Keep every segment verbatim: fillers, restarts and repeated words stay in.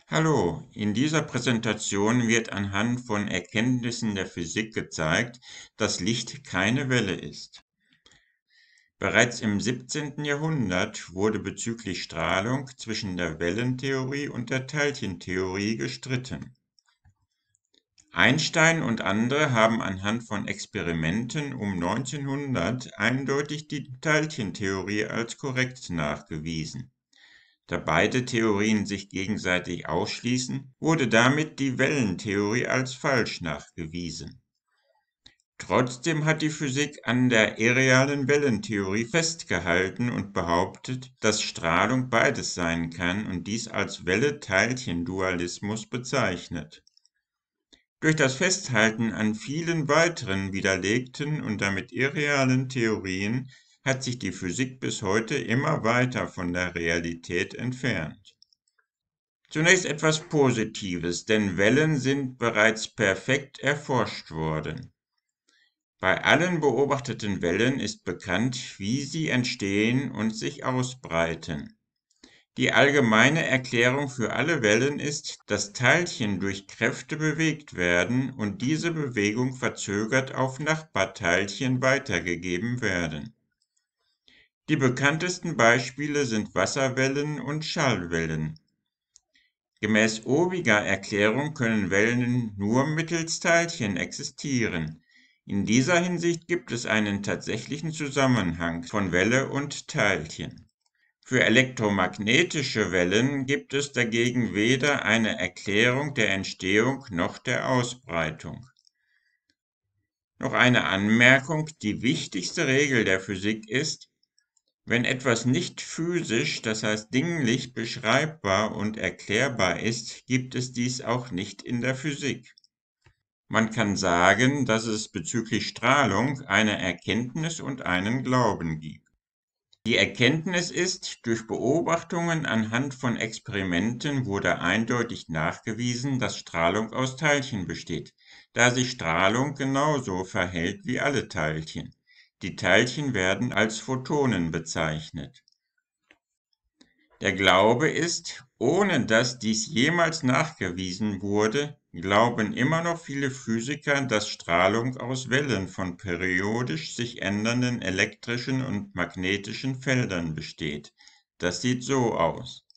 Hallo, in dieser Präsentation wird anhand von Erkenntnissen der Physik gezeigt, dass Licht keine Welle ist. Bereits im siebzehnten Jahrhundert wurde bezüglich Strahlung zwischen der Wellentheorie und der Teilchentheorie gestritten. Einstein und andere haben anhand von Experimenten um neunzehnhundert eindeutig die Teilchentheorie als korrekt nachgewiesen. Da beide Theorien sich gegenseitig ausschließen, wurde damit die Wellentheorie als falsch nachgewiesen. Trotzdem hat die Physik an der irrealen Wellentheorie festgehalten und behauptet, dass Strahlung beides sein kann und dies als Welle-Teilchen-Dualismus bezeichnet. Durch das Festhalten an vielen weiteren widerlegten und damit irrealen Theorien hat sich die Physik bis heute immer weiter von der Realität entfernt. Zunächst etwas Positives, denn Wellen sind bereits perfekt erforscht worden. Bei allen beobachteten Wellen ist bekannt, wie sie entstehen und sich ausbreiten. Die allgemeine Erklärung für alle Wellen ist, dass Teilchen durch Kräfte bewegt werden und diese Bewegung verzögert auf Nachbarteilchen weitergegeben werden. Die bekanntesten Beispiele sind Wasserwellen und Schallwellen. Gemäß obiger Erklärung können Wellen nur mittels Teilchen existieren. In dieser Hinsicht gibt es einen tatsächlichen Zusammenhang von Welle und Teilchen. Für elektromagnetische Wellen gibt es dagegen weder eine Erklärung der Entstehung noch der Ausbreitung. Noch eine Anmerkung: Die wichtigste Regel der Physik ist: Wenn etwas nicht physisch, das heißt dinglich, beschreibbar und erklärbar ist, gibt es dies auch nicht in der Physik. Man kann sagen, dass es bezüglich Strahlung eine Erkenntnis und einen Glauben gibt. Die Erkenntnis ist, durch Beobachtungen anhand von Experimenten wurde eindeutig nachgewiesen, dass Strahlung aus Teilchen besteht, da sich Strahlung genauso verhält wie alle Teilchen. Die Teilchen werden als Photonen bezeichnet. Der Glaube ist, ohne dass dies jemals nachgewiesen wurde, glauben immer noch viele Physiker, dass Strahlung aus Wellen von periodisch sich ändernden elektrischen und magnetischen Feldern besteht. Das sieht so aus.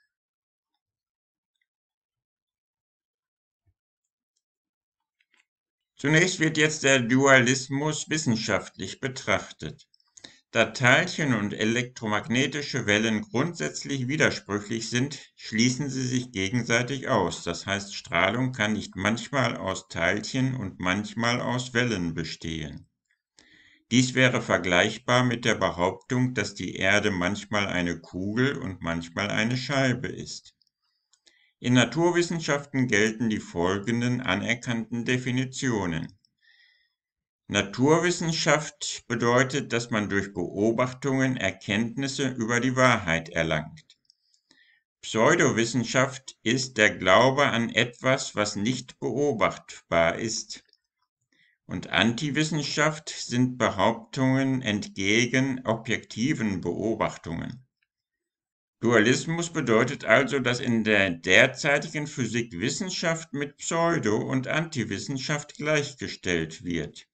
Zunächst wird jetzt der Dualismus wissenschaftlich betrachtet. Da Teilchen und elektromagnetische Wellen grundsätzlich widersprüchlich sind, schließen sie sich gegenseitig aus, das heißt, Strahlung kann nicht manchmal aus Teilchen und manchmal aus Wellen bestehen. Dies wäre vergleichbar mit der Behauptung, dass die Erde manchmal eine Kugel und manchmal eine Scheibe ist. In Naturwissenschaften gelten die folgenden anerkannten Definitionen. Naturwissenschaft bedeutet, dass man durch Beobachtungen Erkenntnisse über die Wahrheit erlangt. Pseudowissenschaft ist der Glaube an etwas, was nicht beobachtbar ist. Und Antiwissenschaft sind Behauptungen entgegen objektiven Beobachtungen. Dualismus bedeutet also, dass in der derzeitigen Physik Wissenschaft mit Pseudo- und Antiwissenschaft gleichgestellt wird.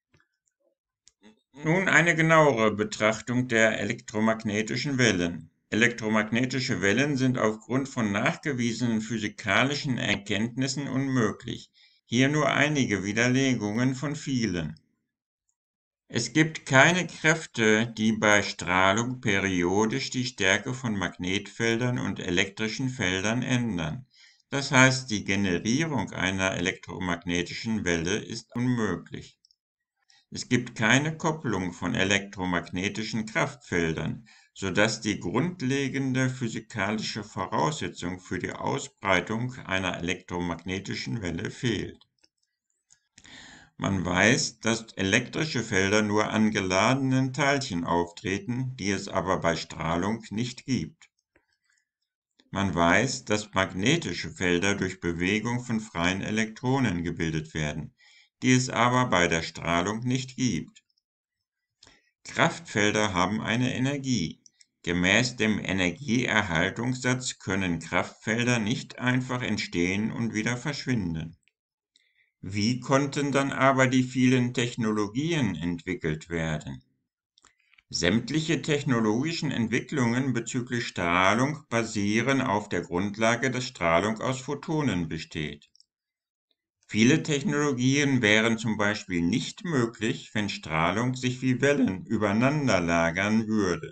Nun eine genauere Betrachtung der elektromagnetischen Wellen. Elektromagnetische Wellen sind aufgrund von nachgewiesenen physikalischen Erkenntnissen unmöglich. Hier nur einige Widerlegungen von vielen. Es gibt keine Kräfte, die bei Strahlung periodisch die Stärke von Magnetfeldern und elektrischen Feldern ändern. Das heißt, die Generierung einer elektromagnetischen Welle ist unmöglich. Es gibt keine Kopplung von elektromagnetischen Kraftfeldern, sodass die grundlegende physikalische Voraussetzung für die Ausbreitung einer elektromagnetischen Welle fehlt. Man weiß, dass elektrische Felder nur an geladenen Teilchen auftreten, die es aber bei Strahlung nicht gibt. Man weiß, dass magnetische Felder durch Bewegung von freien Elektronen gebildet werden, die es aber bei der Strahlung nicht gibt. Kraftfelder haben eine Energie. Gemäß dem Energieerhaltungssatz können Kraftfelder nicht einfach entstehen und wieder verschwinden. Wie konnten dann aber die vielen Technologien entwickelt werden? Sämtliche technologischen Entwicklungen bezüglich Strahlung basieren auf der Grundlage, dass Strahlung aus Photonen besteht. Viele Technologien wären zum Beispiel nicht möglich, wenn Strahlung sich wie Wellen übereinander lagern würde.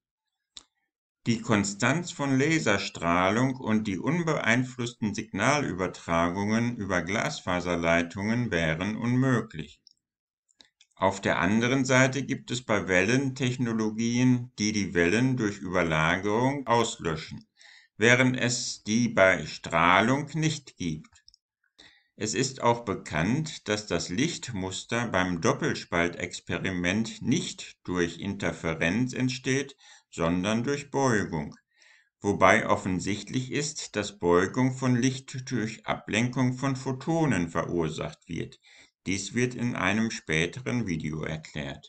Die Konstanz von Laserstrahlung und die unbeeinflussten Signalübertragungen über Glasfaserleitungen wären unmöglich. Auf der anderen Seite gibt es bei Wellen Technologien, die die Wellen durch Überlagerung auslöschen, während es die bei Strahlung nicht gibt. Es ist auch bekannt, dass das Lichtmuster beim Doppelspaltexperiment nicht durch Interferenz entsteht, sondern durch Beugung, wobei offensichtlich ist, dass Beugung von Licht durch Ablenkung von Photonen verursacht wird. Dies wird in einem späteren Video erklärt.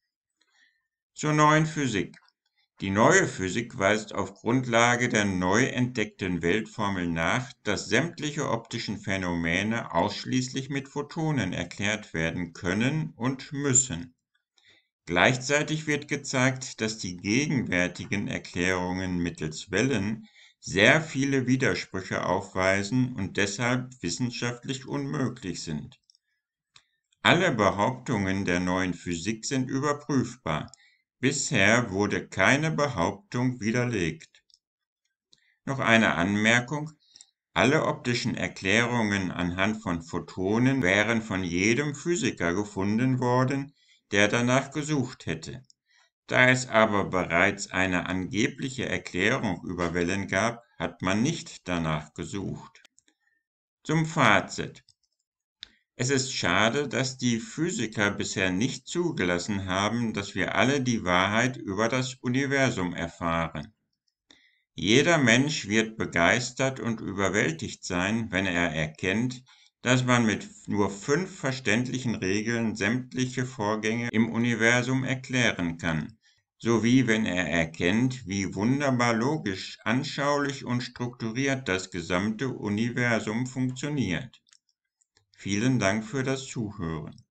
Zur neuen Physik. Die neue Physik weist auf Grundlage der neu entdeckten Weltformel nach, dass sämtliche optischen Phänomene ausschließlich mit Photonen erklärt werden können und müssen. Gleichzeitig wird gezeigt, dass die gegenwärtigen Erklärungen mittels Wellen sehr viele Widersprüche aufweisen und deshalb wissenschaftlich unmöglich sind. Alle Behauptungen der neuen Physik sind überprüfbar. Bisher wurde keine Behauptung widerlegt. Noch eine Anmerkung: Alle optischen Erklärungen anhand von Photonen wären von jedem Physiker gefunden worden, der danach gesucht hätte. Da es aber bereits eine angebliche Erklärung über Wellen gab, hat man nicht danach gesucht. Zum Fazit: Es ist schade, dass die Physiker bisher nicht zugelassen haben, dass wir alle die Wahrheit über das Universum erfahren. Jeder Mensch wird begeistert und überwältigt sein, wenn er erkennt, dass man mit nur fünf verständlichen Regeln sämtliche Vorgänge im Universum erklären kann, sowie wenn er erkennt, wie wunderbar logisch, anschaulich und strukturiert das gesamte Universum funktioniert. Vielen Dank für das Zuhören.